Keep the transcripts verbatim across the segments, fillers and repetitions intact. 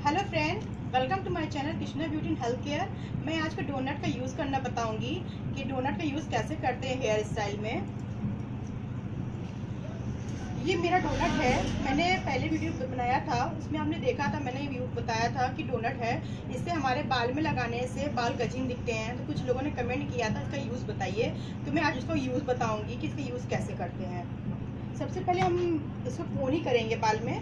Hello friend, welcome to my channel Krishna beauty and health care. मैं आज का donut का यूज़ करना बताऊंगी कि डोनट का यूज़ कैसे करते हैं हेयर स्टाइल में। ये मेरा डोनट है, मैंने पहले वीडियो बनाया था, उसमें आपने देखा था, मैंने बताया था कि डोनट है, इससे हमारे बाल में लगाने से बाल गजीन दिखते हैं। तो कुछ लोगों ने कमेंट किया था इसका यूज़ बताइए, तो मैं आज इसको यूज़ बताऊँगी कि इसका यूज़ कैसे करते हैं। सबसे पहले हम इसको पोनी करेंगे बाल में।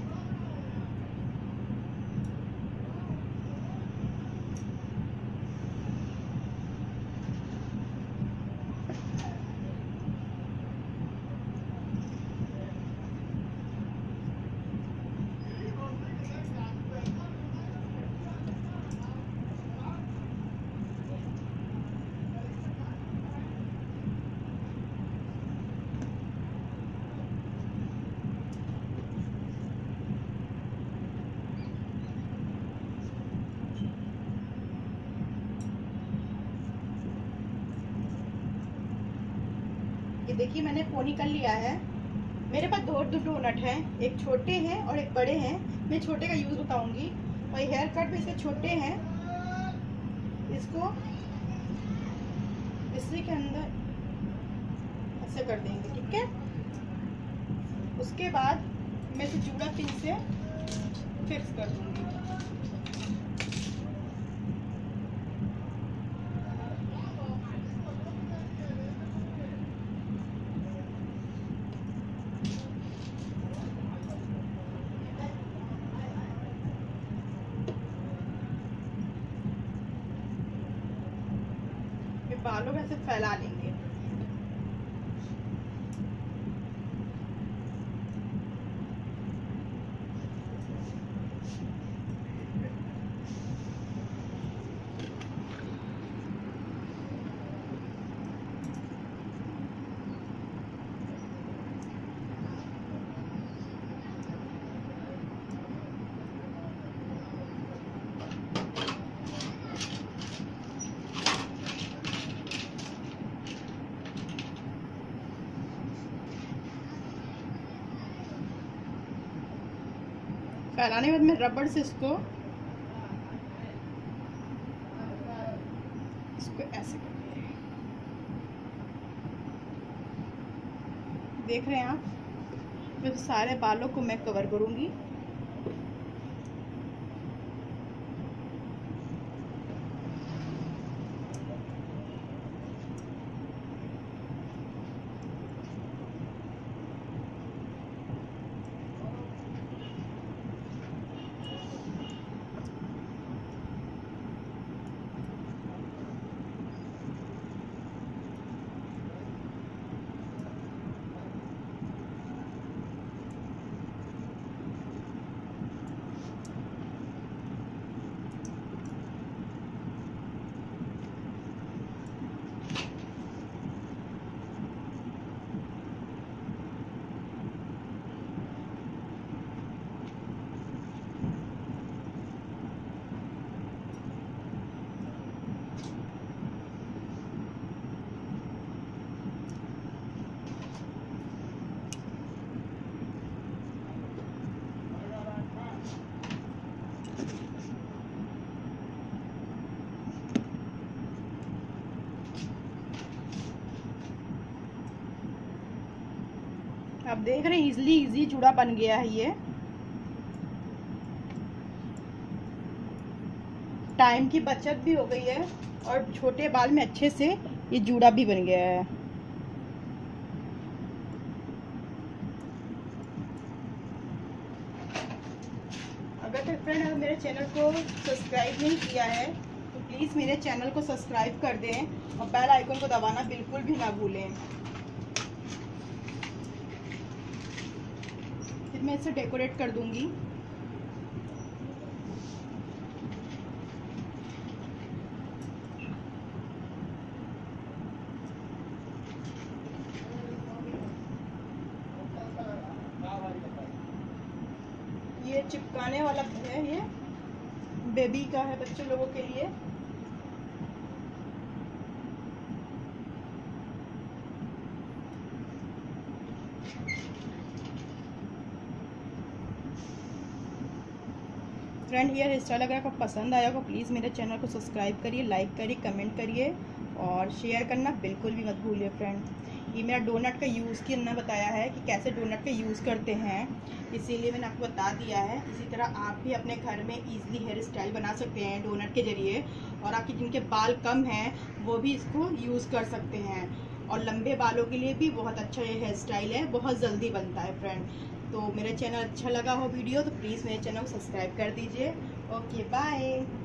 ये देखिए मैंने पोनी कर लिया है। मेरे पास दो दो डोनट हैं, एक छोटे हैं और एक बड़े हैं। मैं छोटे का यूज़ बताऊंगी। और हेयर कट भी इसके छोटे हैं, इसको इसी के अंदर ऐसे कर देंगे, ठीक है। उसके बाद मैं इसे जूड़ा पिन से फिक्स कर दूंगी। बालों में ऐसे फैला लेंगे। फैलाने के बाद मैं रबड़ से इसको इसको ऐसे करते हैं। देख रहे हैं आप, फिर सारे बालों को मैं कवर करूंगी। आप देख रहे हैं इजली इजी जुड़ा बन गया है। ये टाइम की बचत भी हो गई है और छोटे बाल में अच्छे से ये जूड़ा भी बन गया है। अगर तो फ्रेंड अगर मेरे चैनल को सब्सक्राइब नहीं किया है तो प्लीज़ मेरे चैनल को सब्सक्राइब कर दें और बेल आइकन को दबाना बिल्कुल भी ना भूलें। फिर मैं इसे डेकोरेट कर दूंगी। ये चिपकाने वाला है, ये बेबी का है, बच्चे लोगों के लिए। फ्रेंड ये हेयर स्टाइल अगर आपको पसंद आया तो प्लीज़ मेरे चैनल को सब्सक्राइब करिए, लाइक करिए, कमेंट करिए और शेयर करना बिल्कुल भी मत भूलिए फ्रेंड। ये मेरा डोनट का यूज़ की ने बताया है कि कैसे डोनट का यूज़ करते हैं, इसीलिए मैंने आपको बता दिया है। इसी तरह आप भी अपने घर में इजीली हेयर स्टाइल बना सकते हैं डोनट के ज़रिए, और आपके जिनके बाल कम हैं वो भी इसको यूज़ कर सकते हैं। और लंबे बालों के लिए भी बहुत अच्छा ये हेयर स्टाइल है, बहुत जल्दी बनता है फ्रेंड। तो मेरा चैनल अच्छा लगा हो वीडियो तो प्लीज़ मेरे चैनल को सब्सक्राइब कर दीजिए। Okay bye.